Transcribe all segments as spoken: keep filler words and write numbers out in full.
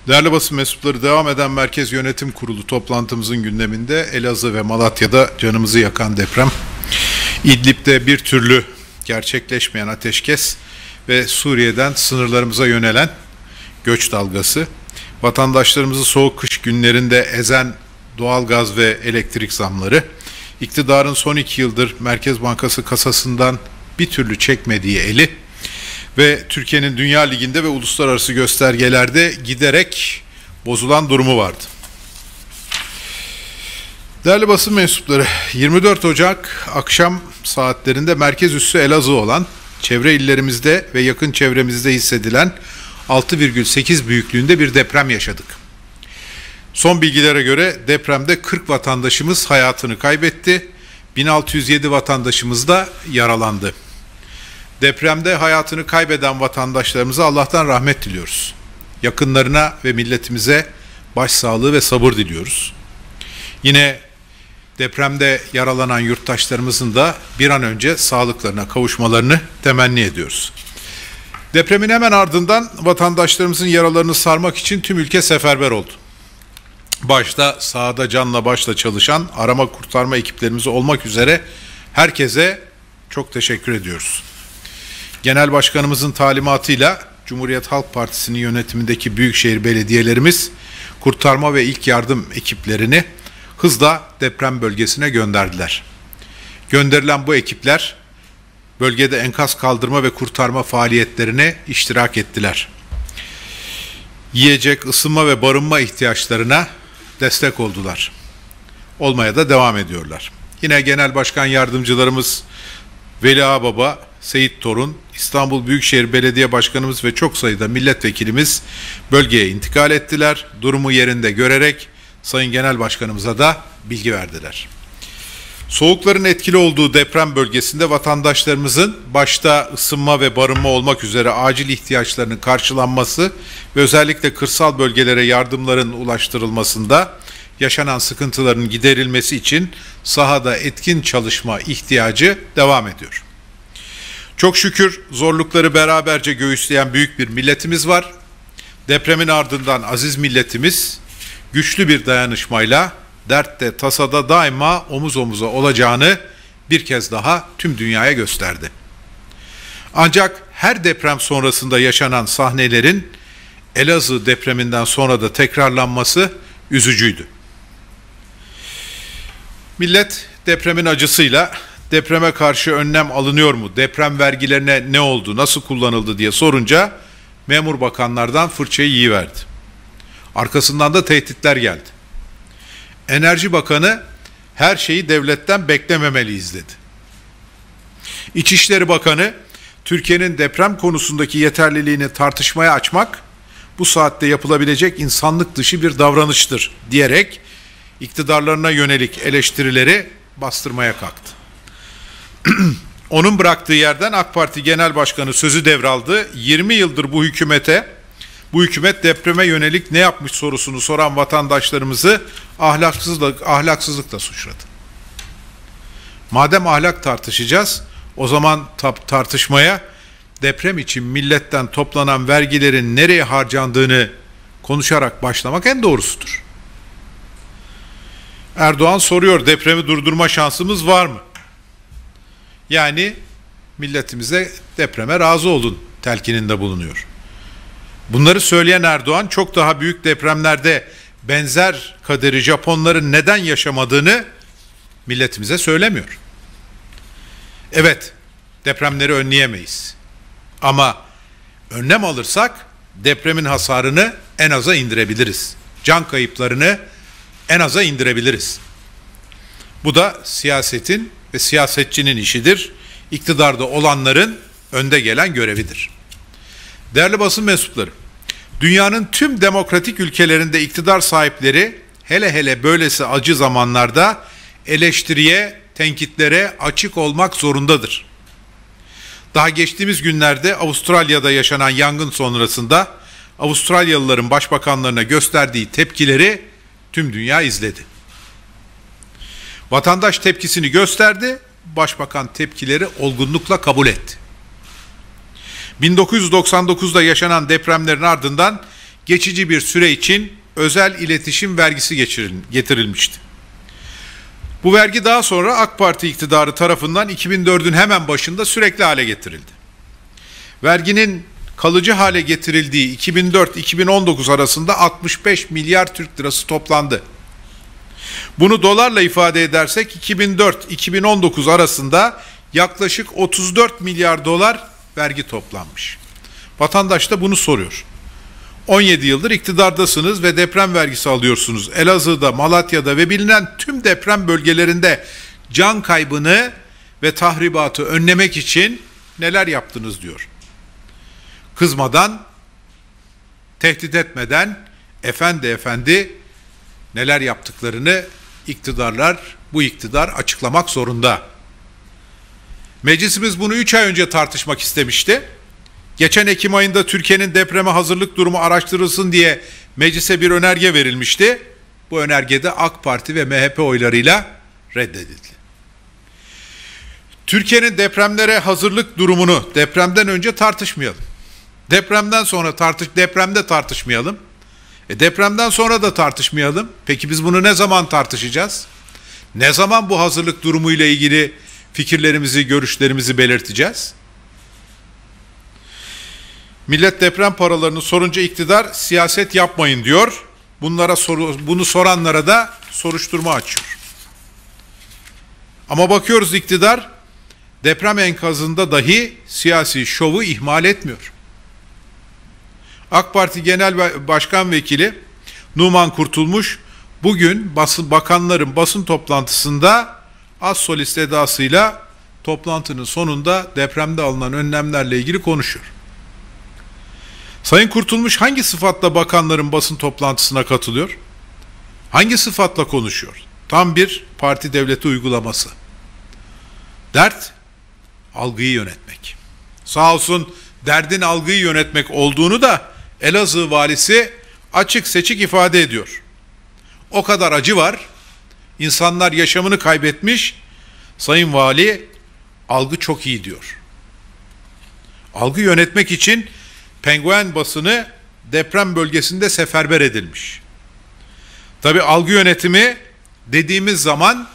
Değerli basın mensupları, devam eden Merkez Yönetim Kurulu toplantımızın gündeminde Elazığ ve Malatya'da canımızı yakan deprem, İdlib'de bir türlü gerçekleşmeyen ateşkes ve Suriye'den sınırlarımıza yönelen göç dalgası, vatandaşlarımızı soğuk kış günlerinde ezen doğalgaz ve elektrik zamları, iktidarın son iki yıldır Merkez Bankası kasasından bir türlü çekmediği eli ve Türkiye'nin Dünya Ligi'nde ve uluslararası göstergelerde giderek bozulan durumu vardı. Değerli basın mensupları, yirmi dört Ocak akşam saatlerinde merkez üssü Elazığ olan, çevre illerimizde ve yakın çevremizde hissedilen altı virgül sekiz büyüklüğünde bir deprem yaşadık. Son bilgilere göre depremde kırk vatandaşımız hayatını kaybetti, bin altı yüz yedi vatandaşımız da yaralandı. Depremde hayatını kaybeden vatandaşlarımıza Allah'tan rahmet diliyoruz. Yakınlarına ve milletimize başsağlığı ve sabır diliyoruz. Yine depremde yaralanan yurttaşlarımızın da bir an önce sağlıklarına kavuşmalarını temenni ediyoruz. Depremin hemen ardından vatandaşlarımızın yaralarını sarmak için tüm ülke seferber oldu. Başta sahada canla başla çalışan arama kurtarma ekiplerimiz olmak üzere herkese çok teşekkür ediyoruz. Genel Başkanımızın talimatıyla Cumhuriyet Halk Partisi'nin yönetimindeki büyükşehir belediyelerimiz kurtarma ve ilk yardım ekiplerini hızla deprem bölgesine gönderdiler. Gönderilen bu ekipler bölgede enkaz kaldırma ve kurtarma faaliyetlerine iştirak ettiler. Yiyecek, ısınma ve barınma ihtiyaçlarına destek oldular. Olmaya da devam ediyorlar. Yine Genel Başkan Yardımcılarımız Veli Ağbaba, Seyit Torun, İstanbul Büyükşehir Belediye Başkanımız ve çok sayıda milletvekilimiz bölgeye intikal ettiler. Durumu yerinde görerek Sayın Genel Başkanımıza da bilgi verdiler. Soğukların etkili olduğu deprem bölgesinde vatandaşlarımızın başta ısınma ve barınma olmak üzere acil ihtiyaçlarının karşılanması ve özellikle kırsal bölgelere yardımların ulaştırılmasında yaşanan sıkıntıların giderilmesi için sahada etkin çalışma ihtiyacı devam ediyor. Çok şükür zorlukları beraberce göğüsleyen büyük bir milletimiz var. Depremin ardından aziz milletimiz güçlü bir dayanışmayla dertte, tasada daima omuz omuza olacağını bir kez daha tüm dünyaya gösterdi. Ancak her deprem sonrasında yaşanan sahnelerin Elazığ depreminden sonra da tekrarlanması üzücüydü. Millet depremin acısıyla depreme karşı önlem alınıyor mu, deprem vergilerine ne oldu, nasıl kullanıldı diye sorunca memur bakanlardan fırçayı yiyiverdi. Arkasından da tehditler geldi. Enerji Bakanı her şeyi devletten beklememeliyiz dedi. İçişleri Bakanı Türkiye'nin deprem konusundaki yeterliliğini tartışmaya açmak bu saatte yapılabilecek insanlık dışı bir davranıştır diyerek iktidarlarına yönelik eleştirileri bastırmaya kalktı. Onun bıraktığı yerden AK Parti Genel Başkanı sözü devraldı. yirmi yıldır bu hükümete, bu hükümet depreme yönelik ne yapmış sorusunu soran vatandaşlarımızı ahlaksızlık, ahlaksızlıkla suçladı. Madem ahlak tartışacağız, o zaman tartışmaya deprem için milletten toplanan vergilerin nereye harcandığını konuşarak başlamak en doğrusudur. Erdoğan soruyor, depremi durdurma şansımız var mı? Yani milletimize depreme razı olun telkininde bulunuyor. Bunları söyleyen Erdoğan çok daha büyük depremlerde benzer kaderi Japonların neden yaşamadığını milletimize söylemiyor. Evet, depremleri önleyemeyiz. Ama önlem alırsak depremin hasarını en aza indirebiliriz. Can kayıplarını en aza indirebiliriz. Bu da siyasetin ve siyasetçinin işidir. İktidarda olanların önde gelen görevidir. Değerli basın mensupları, dünyanın tüm demokratik ülkelerinde iktidar sahipleri hele hele böylesi acı zamanlarda eleştiriye, tenkitlere açık olmak zorundadır. Daha geçtiğimiz günlerde Avustralya'da yaşanan yangın sonrasında Avustralyalıların başbakanlarına gösterdiği tepkileri tüm dünya izledi. Vatandaş tepkisini gösterdi, başbakan tepkileri olgunlukla kabul etti. bin dokuz yüz doksan dokuzda yaşanan depremlerin ardından geçici bir süre için özel iletişim vergisi getirilmişti. Bu vergi daha sonra AK Parti iktidarı tarafından iki bin dördün hemen başında sürekli hale getirildi. Verginin kalıcı hale getirildiği iki bin dört iki bin on dokuz arasında altmış beş milyar Türk lirası toplandı. Bunu dolarla ifade edersek iki bin dört iki bin on dokuz arasında yaklaşık otuz dört milyar dolar vergi toplanmış. Vatandaş da bunu soruyor. on yedi yıldır iktidardasınız ve deprem vergisi alıyorsunuz. Elazığ'da, Malatya'da ve bilinen tüm deprem bölgelerinde can kaybını ve tahribatı önlemek için neler yaptınız diyor. Kızmadan, tehdit etmeden efendi efendi neler yaptıklarını iktidarlar, bu iktidar açıklamak zorunda. Meclisimiz bunu üç ay önce tartışmak istemişti. Geçen Ekim ayında Türkiye'nin depreme hazırlık durumu araştırılsın diye meclise bir önerge verilmişti. Bu önergede AK Parti ve M H P oylarıyla reddedildi. Türkiye'nin depremlere hazırlık durumunu depremden önce tartışmayalım. Depremden sonra tartış, depremde tartışmayalım. E depremden sonra da tartışmayalım. Peki biz bunu ne zaman tartışacağız? Ne zaman bu hazırlık durumuyla ilgili fikirlerimizi, görüşlerimizi belirteceğiz? Millet deprem paralarını sorunca iktidar siyaset yapmayın diyor. Bunlara soru, bunu soranlara da soruşturma açıyor. Ama bakıyoruz iktidar deprem enkazında dahi siyasi şovu ihmal etmiyor. AK Parti Genel Başkan Vekili Numan Kurtulmuş bugün basın, bakanların basın toplantısında az solist edasıyla toplantının sonunda depremde alınan önlemlerle ilgili konuşuyor. Sayın Kurtulmuş hangi sıfatla bakanların basın toplantısına katılıyor? Hangi sıfatla konuşuyor? Tam bir parti devleti uygulaması. Dert, algıyı yönetmek. Sağ olsun derdin algıyı yönetmek olduğunu da Elazığ valisi açık seçik ifade ediyor. O kadar acı var, insanlar yaşamını kaybetmiş, Sayın Vali algı çok iyi diyor. Algı yönetmek için penguen basını deprem bölgesinde seferber edilmiş. Tabii algı yönetimi dediğimiz zaman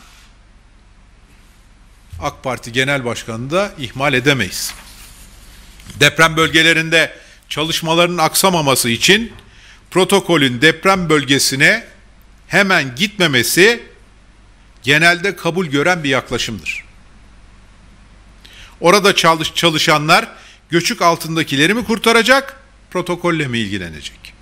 AK Parti Genel Başkanı'nı da ihmal edemeyiz. Deprem bölgelerinde çalışmaların aksamaması için protokolün deprem bölgesine hemen gitmemesi genelde kabul gören bir yaklaşımdır. Orada çalış, çalışanlar göçük altındakileri mi kurtaracak, protokolle mi ilgilenecek?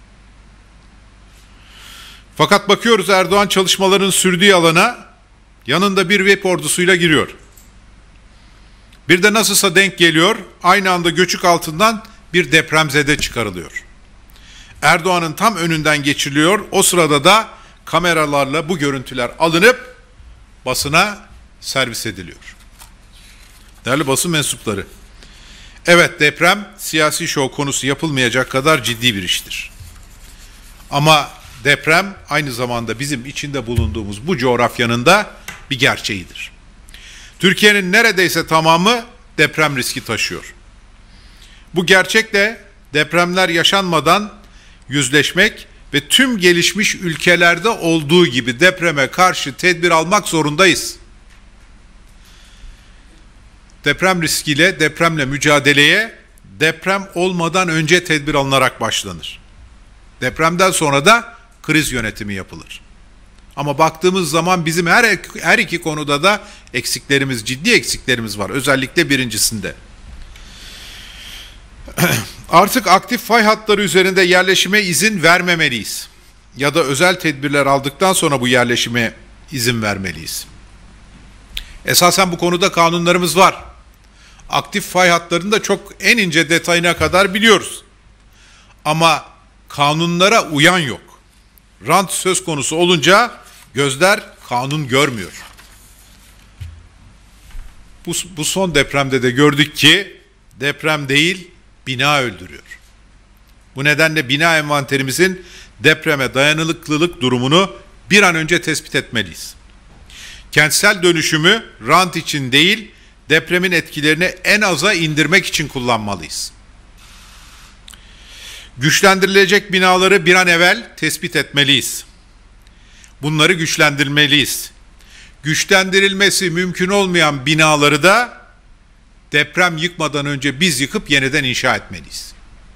Fakat bakıyoruz Erdoğan çalışmaların sürdüğü alana yanında bir V I P ordusuyla giriyor. Bir de nasılsa denk geliyor, aynı anda göçük altından bir depremzede çıkarılıyor. Erdoğan'ın tam önünden geçiriliyor, o sırada da kameralarla bu görüntüler alınıp basına servis ediliyor. Değerli basın mensupları, evet deprem siyasi şov konusu yapılmayacak kadar ciddi bir iştir. Ama deprem aynı zamanda bizim içinde bulunduğumuz bu coğrafyanın da bir gerçeğidir. Türkiye'nin neredeyse tamamı deprem riski taşıyor. Bu gerçekle depremler yaşanmadan yüzleşmek ve tüm gelişmiş ülkelerde olduğu gibi depreme karşı tedbir almak zorundayız. Deprem riskiyle, depremle mücadeleye deprem olmadan önce tedbir alınarak başlanır. Depremden sonra da kriz yönetimi yapılır. Ama baktığımız zaman bizim her, her iki konuda da eksiklerimiz, ciddi eksiklerimiz var. Özellikle birincisinde. Artık aktif fay hatları üzerinde yerleşime izin vermemeliyiz. Ya da özel tedbirler aldıktan sonra bu yerleşime izin vermeliyiz. Esasen bu konuda kanunlarımız var. Aktif fay hatlarını da çok en ince detayına kadar biliyoruz. Ama kanunlara uyan yok. Rant söz konusu olunca gözler kanun görmüyor. Bu, bu son depremde de gördük ki deprem değil, bina öldürüyor. Bu nedenle bina envanterimizin depreme dayanıklılık durumunu bir an önce tespit etmeliyiz. Kentsel dönüşümü rant için değil, depremin etkilerini en aza indirmek için kullanmalıyız. Güçlendirilecek binaları bir an evvel tespit etmeliyiz. Bunları güçlendirmeliyiz. Güçlendirilmesi mümkün olmayan binaları da deprem yıkmadan önce biz yıkıp yeniden inşa etmeliyiz.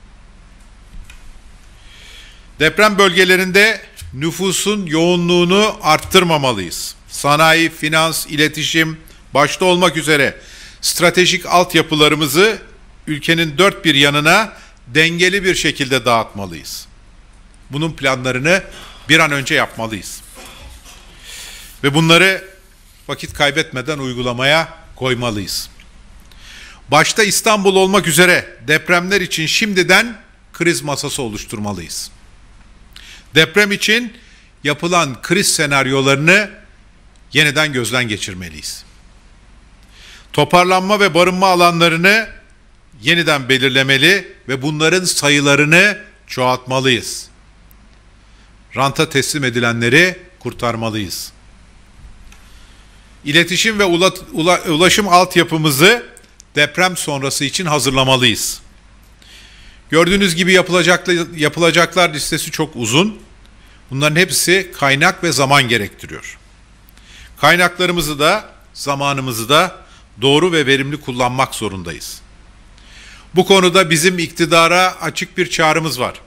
Deprem bölgelerinde nüfusun yoğunluğunu arttırmamalıyız. Sanayi, finans, iletişim başta olmak üzere stratejik altyapılarımızı ülkenin dört bir yanına dengeli bir şekilde dağıtmalıyız. Bunun planlarını bir an önce yapmalıyız. Ve bunları vakit kaybetmeden uygulamaya koymalıyız. Başta İstanbul olmak üzere depremler için şimdiden kriz masası oluşturmalıyız. Deprem için yapılan kriz senaryolarını yeniden gözden geçirmeliyiz. Toparlanma ve barınma alanlarını yeniden belirlemeli ve bunların sayılarını çoğaltmalıyız. Ranta teslim edilenleri kurtarmalıyız. İletişim ve ula, ula, ulaşım altyapımızı deprem sonrası için hazırlamalıyız. Gördüğünüz gibi yapılacaklar, yapılacaklar listesi çok uzun. Bunların hepsi kaynak ve zaman gerektiriyor. Kaynaklarımızı da, zamanımızı da doğru ve verimli kullanmak zorundayız. Bu konuda bizim iktidara açık bir çağrımız var.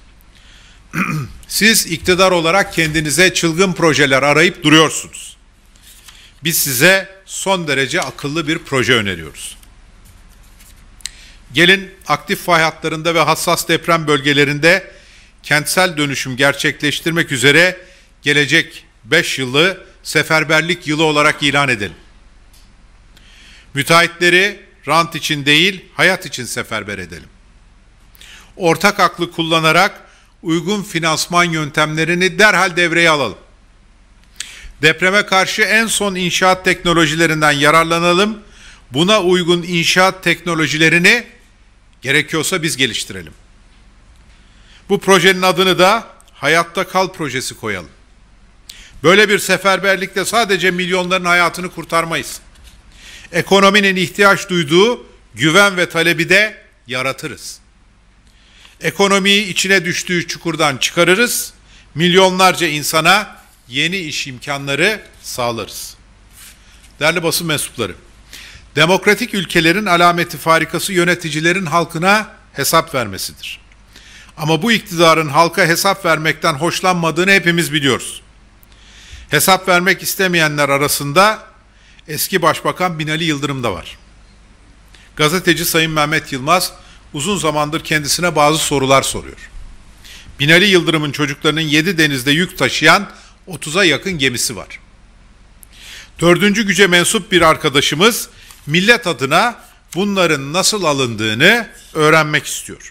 Siz iktidar olarak kendinize çılgın projeler arayıp duruyorsunuz. Biz size son derece akıllı bir proje öneriyoruz. Gelin aktif fay hatlarında ve hassas deprem bölgelerinde kentsel dönüşüm gerçekleştirmek üzere gelecek beş yılı seferberlik yılı olarak ilan edelim. Müteahhitleri rant için değil, hayat için seferber edelim. Ortak aklı kullanarak uygun finansman yöntemlerini derhal devreye alalım. Depreme karşı en son inşaat teknolojilerinden yararlanalım. Buna uygun inşaat teknolojilerini gerekiyorsa biz geliştirelim. Bu projenin adını da Hayatta Kal projesi koyalım. Böyle bir seferberlikle sadece milyonların hayatını kurtarmayız. Ekonominin ihtiyaç duyduğu güven ve talebi de yaratırız. Ekonomiyi içine düştüğü çukurdan çıkarırız. Milyonlarca insana yeni iş imkanları sağlarız. Değerli basın mensupları, demokratik ülkelerin alameti farikası yöneticilerin halkına hesap vermesidir. Ama bu iktidarın halka hesap vermekten hoşlanmadığını hepimiz biliyoruz. Hesap vermek istemeyenler arasında eski Başbakan Binali Yıldırım da var. Gazeteci Sayın Mehmet Yılmaz uzun zamandır kendisine bazı sorular soruyor. Binali Yıldırım'ın çocuklarının yedi denizde yük taşıyan otuza yakın gemisi var. Dördüncü güce mensup bir arkadaşımız millet adına bunların nasıl alındığını öğrenmek istiyor.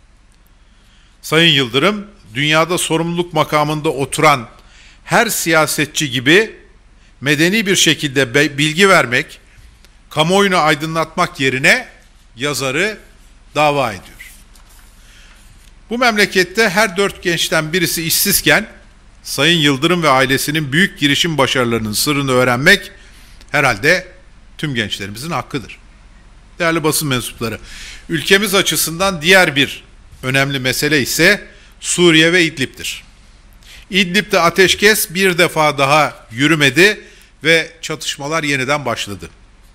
Sayın Yıldırım, dünyada sorumluluk makamında oturan her siyasetçi gibi medeni bir şekilde bilgi vermek, kamuoyunu aydınlatmak yerine yazarı dava ediyor. Bu memlekette her dört gençten birisi işsizken, Sayın Yıldırım ve ailesinin büyük girişim başarılarının sırrını öğrenmek herhalde tüm gençlerimizin hakkıdır. Değerli basın mensupları, ülkemiz açısından diğer bir önemli mesele ise Suriye ve İdlib'dir. İdlib'de ateşkes bir defa daha yürümedi ve çatışmalar yeniden başladı.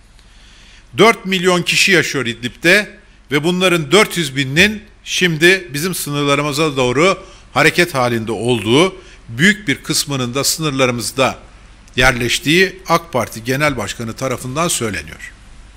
dört milyon kişi yaşıyor İdlib'de ve bunların dört yüz bininin şimdi bizim sınırlarımıza doğru hareket halinde olduğu, büyük bir kısmının da sınırlarımızda yerleştiği AK Parti Genel Başkanı tarafından söyleniyor.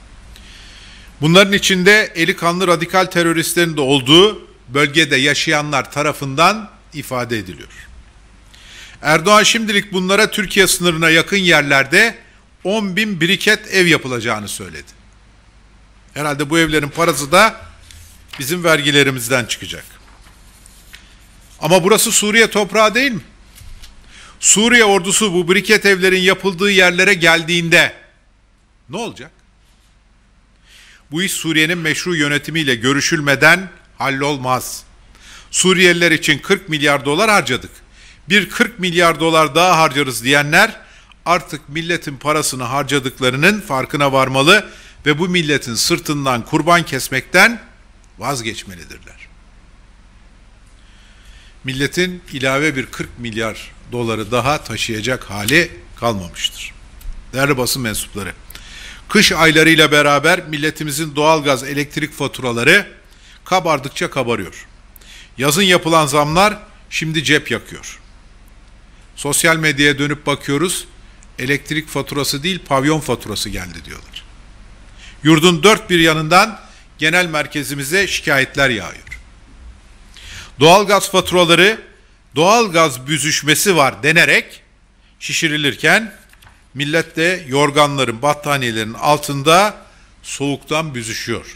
Bunların içinde eli kanlı radikal teröristlerin de olduğu bölgede yaşayanlar tarafından ifade ediliyor. Erdoğan şimdilik bunlara Türkiye sınırına yakın yerlerde on bin briket ev yapılacağını söyledi. Herhalde bu evlerin parası da bizim vergilerimizden çıkacak. Ama burası Suriye toprağı değil mi? Suriye ordusu bu briket evlerin yapıldığı yerlere geldiğinde ne olacak? Bu iş Suriye'nin meşru yönetimiyle görüşülmeden hallolmaz. Suriyeliler için kırk milyar dolar harcadık. Bir kırk milyar dolar daha harcarız diyenler artık milletin parasını harcadıklarının farkına varmalı ve bu milletin sırtından kurban kesmekten vazgeçmelidirler. milletin ilave bir kırk milyar doları daha taşıyacak hali kalmamıştır. Değerli basın mensupları, kış aylarıyla beraber milletimizin doğalgaz, elektrik faturaları kabardıkça kabarıyor. Yazın yapılan zamlar şimdi cep yakıyor. Sosyal medyaya dönüp bakıyoruz, elektrik faturası değil pavyon faturası geldi diyorlar. Yurdun dört bir yanından genel merkezimize şikayetler yağıyor. Doğalgaz faturaları, doğalgaz büzüşmesi var denerek şişirilirken millet de yorganların, battaniyelerin altında soğuktan büzüşüyor.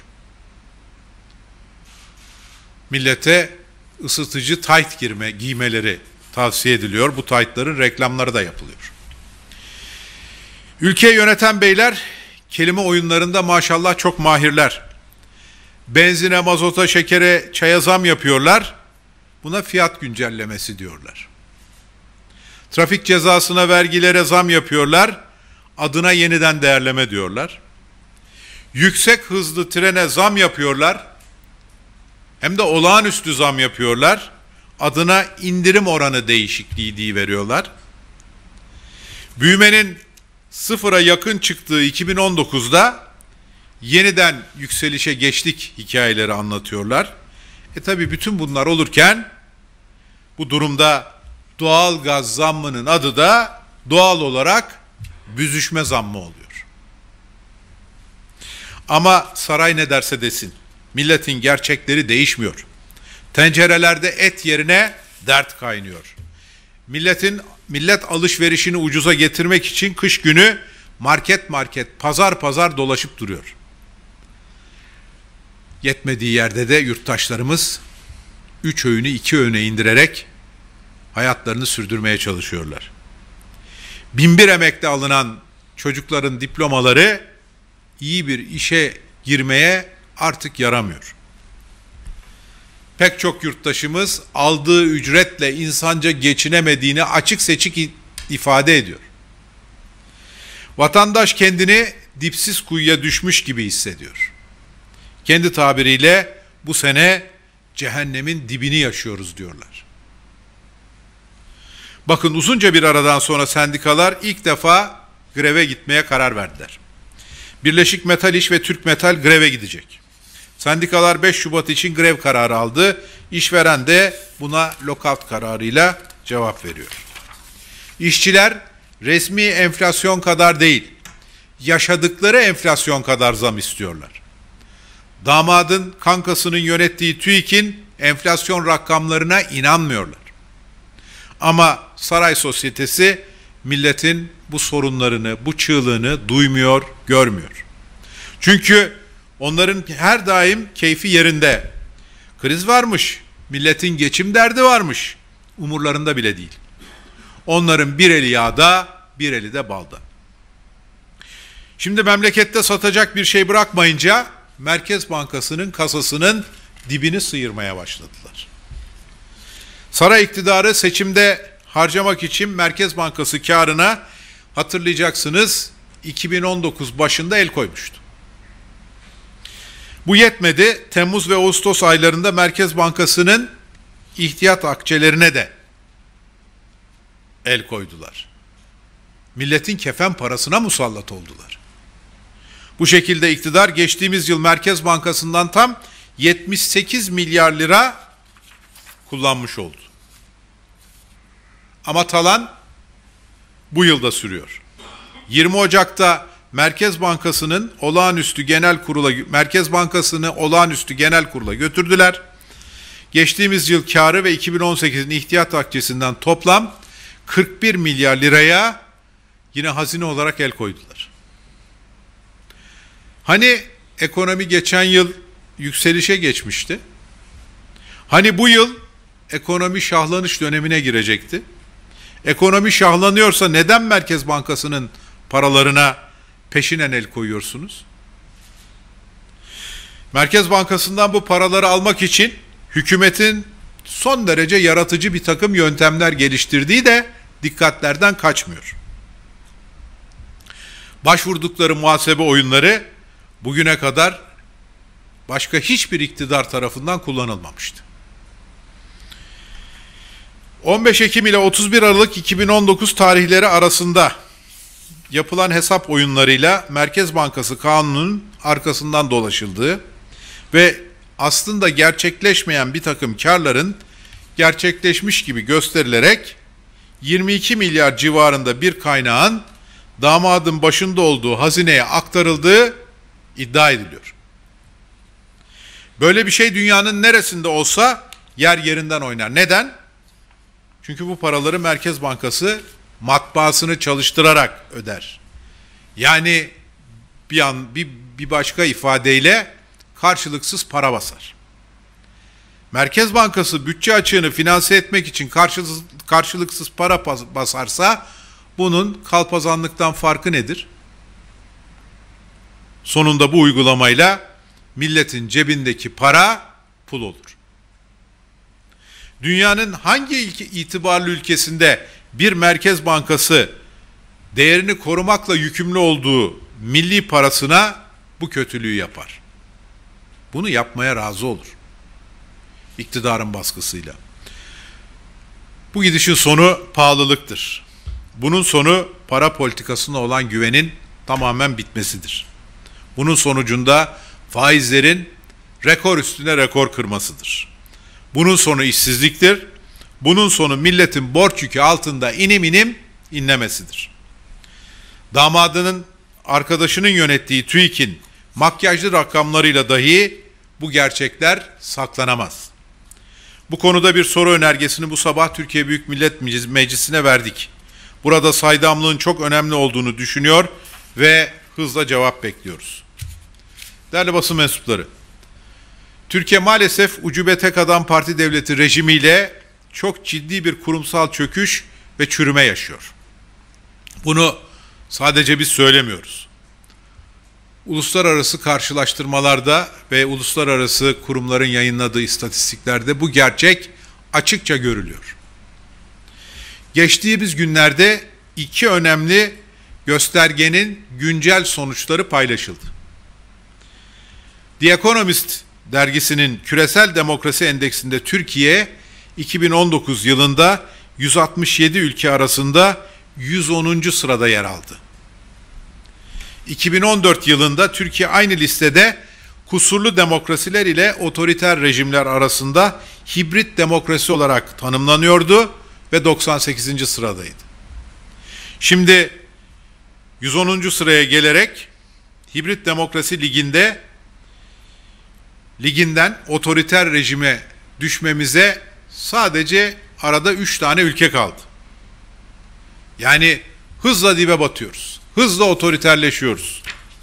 Millete ısıtıcı tayt girme, giymeleri tavsiye ediliyor. Bu taytların reklamları da yapılıyor. Ülkeyi yöneten beyler kelime oyunlarında maşallah çok mahirler. Benzine, mazota, şekere, çaya zam yapıyorlar. Buna fiyat güncellemesi diyorlar. Trafik cezasına, vergilere zam yapıyorlar. Adına yeniden değerleme diyorlar. Yüksek hızlı trene zam yapıyorlar. Hem de olağanüstü zam yapıyorlar. Adına indirim oranı değişikliği veriyorlar. Büyümenin sıfıra yakın çıktığı iki bin on dokuzda yeniden yükselişe geçtik hikayeleri anlatıyorlar. E tabi bütün bunlar olurken bu durumda doğal gaz zammının adı da doğal olarak büzüşme zammı oluyor. Ama saray ne derse desin, milletin gerçekleri değişmiyor. Tencerelerde et yerine dert kaynıyor. Milletin millet alışverişini ucuza getirmek için kış günü market market, pazar pazar dolaşıp duruyor. Yetmediği yerde de yurttaşlarımız üç öğünü iki öğüne indirerek hayatlarını sürdürmeye çalışıyorlar. Binbir emekle alınan çocukların diplomaları iyi bir işe girmeye artık yaramıyor. Pek çok yurttaşımız aldığı ücretle insanca geçinemediğini açık seçik ifade ediyor. Vatandaş kendini dipsiz kuyuya düşmüş gibi hissediyor. Kendi tabiriyle bu sene cehennemin dibini yaşıyoruz diyorlar. Bakın uzunca bir aradan sonra sendikalar ilk defa greve gitmeye karar verdiler. Birleşik Metal İş ve Türk Metal greve gidecek. Sendikalar beş Şubat için grev kararı aldı. İşveren de buna lockout kararıyla cevap veriyor. İşçiler resmi enflasyon kadar değil, yaşadıkları enflasyon kadar zam istiyorlar. Damadın kankasının yönettiği TÜİK'in enflasyon rakamlarına inanmıyorlar. Ama saray sosyetesi milletin bu sorunlarını, bu çığlığını duymuyor, görmüyor. Çünkü onların her daim keyfi yerinde. Kriz varmış, milletin geçim derdi varmış. Umurlarında bile değil. Onların bir eli yağda, bir eli de balda. Şimdi memlekette satacak bir şey bırakmayınca Merkez Bankası'nın kasasının dibini sıyırmaya başladılar. Saray iktidarı seçimde harcamak için Merkez Bankası karına hatırlayacaksınız iki bin on dokuz başında el koymuştu. Bu yetmedi. Temmuz ve Ağustos aylarında Merkez Bankası'nın ihtiyat akçelerine de el koydular. Milletin kefen parasına musallat oldular. Bu şekilde iktidar geçtiğimiz yıl Merkez Bankası'ndan tam yetmiş sekiz milyar lira kullanmış oldu. Ama talan bu yılda sürüyor. yirmi Ocak'ta Merkez Bankası'nın olağanüstü genel kurula Merkez Bankası'nı olağanüstü genel kurula götürdüler. Geçtiğimiz yıl karı ve iki bin on sekizin ihtiyat akçesinden toplam kırk bir milyar liraya yine hazine olarak el koydular. Hani ekonomi geçen yıl yükselişe geçmişti? Hani bu yıl ekonomi şahlanış dönemine girecekti? Ekonomi şahlanıyorsa neden Merkez Bankası'nın paralarına peşinen el koyuyorsunuz? Merkez Bankası'ndan bu paraları almak için hükümetin son derece yaratıcı bir takım yöntemler geliştirdiği de dikkatlerden kaçmıyor. Başvurdukları muhasebe oyunları bugüne kadar başka hiçbir iktidar tarafından kullanılmamıştı. on beş Ekim ile otuz bir Aralık iki bin on dokuz tarihleri arasında yapılan hesap oyunlarıyla Merkez Bankası Kanunu'nun arkasından dolaşıldığı ve aslında gerçekleşmeyen bir takım karların gerçekleşmiş gibi gösterilerek yirmi iki milyar civarında bir kaynağın damadın başında olduğu hazineye aktarıldığı iddia ediliyor. Böyle bir şey dünyanın neresinde olsa yer yerinden oynar. Neden? Çünkü bu paraları Merkez Bankası matbaasını çalıştırarak öder. Yani bir an bir, bir başka ifadeyle karşılıksız para basar. Merkez Bankası bütçe açığını finanse etmek için karşılıksız, karşılıksız para basarsa bunun kalpazanlıktan farkı nedir? Sonunda bu uygulamayla milletin cebindeki para pul olur. Dünyanın hangi itibarlı ülkesinde bir Merkez Bankası değerini korumakla yükümlü olduğu milli parasına bu kötülüğü yapar? Bunu yapmaya razı olur. İktidarın baskısıyla. Bu gidişin sonu pahalılıktır. Bunun sonu para politikasına olan güvenin tamamen bitmesidir. Bunun sonucunda faizlerin rekor üstüne rekor kırmasıdır. Bunun sonu işsizliktir. Bunun sonu milletin borç yükü altında inim inim inlemesidir. Damadının arkadaşının yönettiği TÜİK'in makyajlı rakamlarıyla dahi bu gerçekler saklanamaz. Bu konuda bir soru önergesini bu sabah Türkiye Büyük Millet Meclisi'ne verdik. Burada saydamlığın çok önemli olduğunu düşünüyor ve hızla cevap bekliyoruz. Değerli basın mensupları, Türkiye maalesef ucube tek adam parti devleti rejimiyle çok ciddi bir kurumsal çöküş ve çürüme yaşıyor. Bunu sadece biz söylemiyoruz. Uluslararası karşılaştırmalarda ve uluslararası kurumların yayınladığı istatistiklerde bu gerçek açıkça görülüyor. Geçtiğimiz günlerde iki önemli göstergenin güncel sonuçları paylaşıldı. The Economist dergisinin Küresel Demokrasi Endeksinde Türkiye iki bin on dokuz yılında yüz altmış yedi ülke arasında yüz onuncu sırada yer aldı. iki bin on dört yılında Türkiye aynı listede kusurlu demokrasiler ile otoriter rejimler arasında hibrit demokrasi olarak tanımlanıyordu ve doksan sekizinci sıradaydı. Şimdi yüz onuncu sıraya gelerek hibrit demokrasi liginde liginden otoriter rejime düşmemize sadece arada üç tane ülke kaldı. Yani hızla dibe batıyoruz. Hızla otoriterleşiyoruz.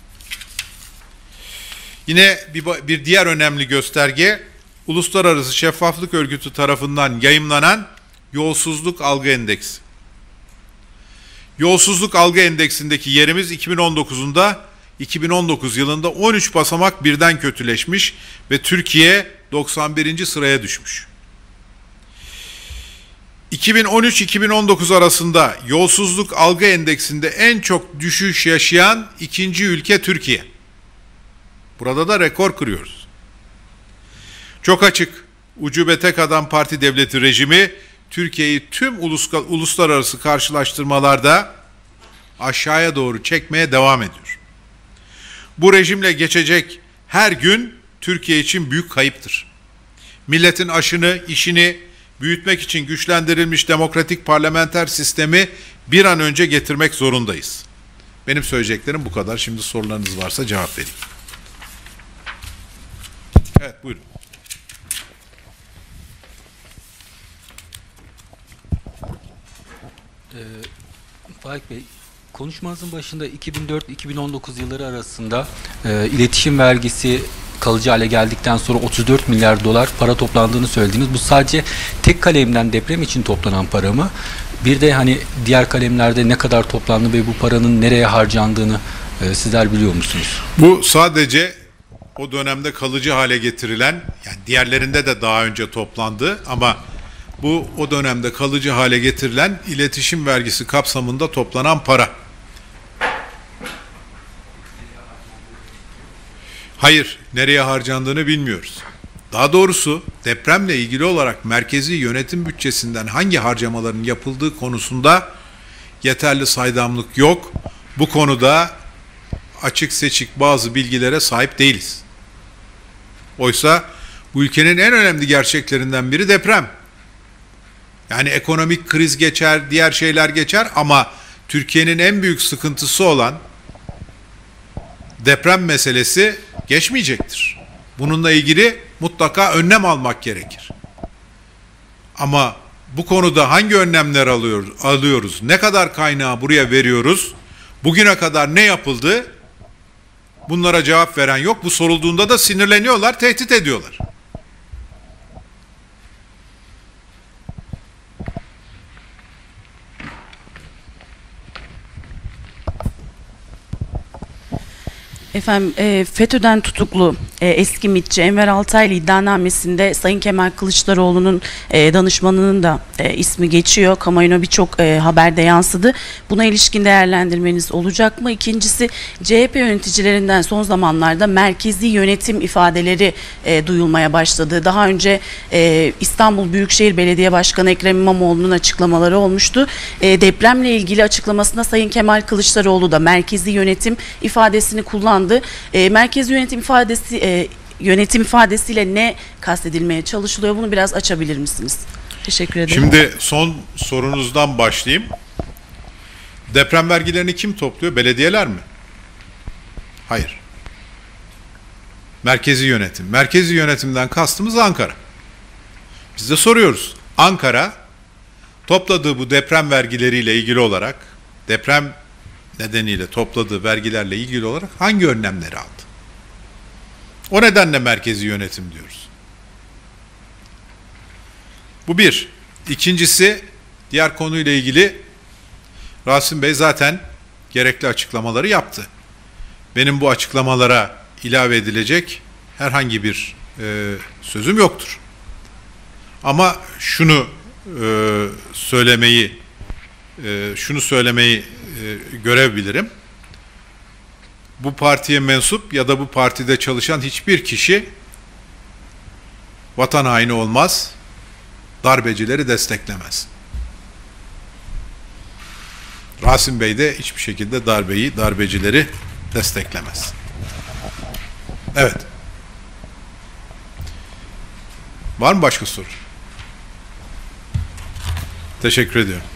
Yine bir, bir diğer önemli gösterge, Uluslararası Şeffaflık Örgütü tarafından yayımlanan Yolsuzluk Algı Endeksi. Yolsuzluk Algı Endeksindeki yerimiz iki bin on dokuzunda iki bin on dokuz yılında on üç basamak birden kötüleşmiş ve Türkiye doksan birinci sıraya düşmüş. iki bin on üç iki bin on dokuz arasında yolsuzluk algı endeksinde en çok düşüş yaşayan ikinci ülke Türkiye. Burada da rekor kırıyoruz. Çok açık, ucube tek adam parti devleti rejimi Türkiye'yi tüm ulus, uluslararası karşılaştırmalarda aşağıya doğru çekmeye devam ediyor. Bu rejimle geçecek her gün Türkiye için büyük kayıptır. Milletin aşını, işini büyütmek için güçlendirilmiş demokratik parlamenter sistemi bir an önce getirmek zorundayız. Benim söyleyeceklerim bu kadar. Şimdi sorularınız varsa cevap vereyim. Evet, buyurun. Ee, Faik Bey, konuşmanızın başında iki bin dört iki bin on dokuz yılları arasında e, iletişim vergisi kalıcı hale geldikten sonra otuz dört milyar dolar para toplandığını söylediniz. Bu sadece tek kalemden deprem için toplanan para mı? Bir de hani diğer kalemlerde ne kadar toplandı ve bu paranın nereye harcandığını e, sizler biliyor musunuz? Bu sadece o dönemde kalıcı hale getirilen, yani diğerlerinde de daha önce toplandı ama bu o dönemde kalıcı hale getirilen iletişim vergisi kapsamında toplanan para. Hayır, nereye harcandığını bilmiyoruz. Daha doğrusu depremle ilgili olarak merkezi yönetim bütçesinden hangi harcamaların yapıldığı konusunda yeterli saydamlık yok. Bu konuda açık seçik bazı bilgilere sahip değiliz. Oysa bu ülkenin en önemli gerçeklerinden biri deprem. Yani ekonomik kriz geçer, diğer şeyler geçer ama Türkiye'nin en büyük sıkıntısı olan deprem meselesi geçmeyecektir. Bununla ilgili mutlaka önlem almak gerekir. Ama bu konuda hangi önlemler alıyoruz, alıyoruz, ne kadar kaynağı buraya veriyoruz, bugüne kadar ne yapıldı, bunlara cevap veren yok. Bu sorulduğunda da sinirleniyorlar, tehdit ediyorlar. Efendim e, FETÖ'den tutuklu e, eski MİT'çi Enver Altaylı iddianamesinde Sayın Kemal Kılıçdaroğlu'nun e, danışmanının da e, ismi geçiyor. Kamuoyuna birçok e, haberde yansıdı. Buna ilişkin değerlendirmeniz olacak mı? İkincisi, C H P yöneticilerinden son zamanlarda merkezi yönetim ifadeleri e, duyulmaya başladı. Daha önce e, İstanbul Büyükşehir Belediye Başkanı Ekrem İmamoğlu'nun açıklamaları olmuştu. E, depremle ilgili açıklamasında Sayın Kemal Kılıçdaroğlu da merkezi yönetim ifadesini kullandı. E, merkezi yönetim ifadesi e, yönetim ifadesiyle ne kastedilmeye çalışılıyor? Bunu biraz açabilir misiniz? Teşekkür ederim. Şimdi son sorunuzdan başlayayım. Deprem vergilerini kim topluyor? Belediyeler mi? Hayır. Merkezi yönetim. Merkezi yönetimden kastımız Ankara. Biz de soruyoruz. Ankara topladığı bu deprem vergileriyle ilgili olarak, deprem nedeniyle topladığı vergilerle ilgili olarak hangi önlemleri aldı? O nedenle merkezi yönetim diyoruz. Bu bir. İkincisi, diğer konuyla ilgili Rasim Bey zaten gerekli açıklamaları yaptı. Benim bu açıklamalara ilave edilecek herhangi bir e, sözüm yoktur. Ama şunu e, söylemeyi e, şunu söylemeyi e, görev bilirim. Bu partiye mensup ya da bu partide çalışan hiçbir kişi vatan haini olmaz, darbecileri desteklemez. Rasim Bey de hiçbir şekilde darbeyi, darbecileri desteklemez. Evet. Var mı başka soru? Teşekkür ediyorum.